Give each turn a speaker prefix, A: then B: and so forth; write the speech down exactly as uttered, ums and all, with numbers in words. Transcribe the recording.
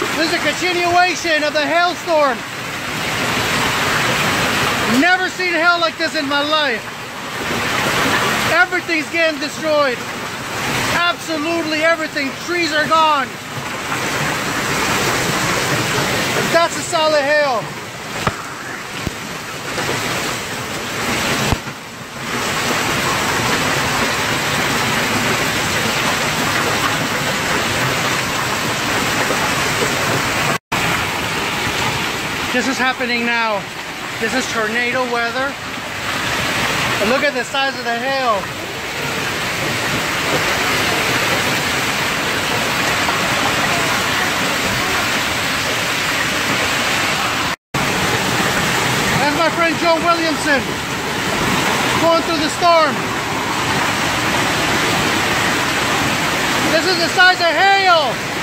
A: This is a continuation of the hailstorm. Never seen hail like this in my life. Everything's getting destroyed. Absolutely everything. Trees are gone. That's a solid hail. This is happening now. This is tornado weather. And look at the size of the hail. That's my friend Joe Williamson going through the storm. This is the size of hail.